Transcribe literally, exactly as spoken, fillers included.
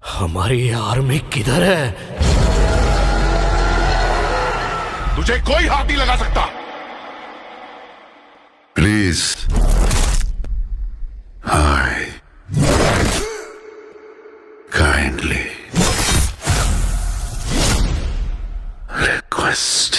हमारी आर्मी किधर है? तुझे कोई हाथ नहीं लगा सकता। Please, I kindly request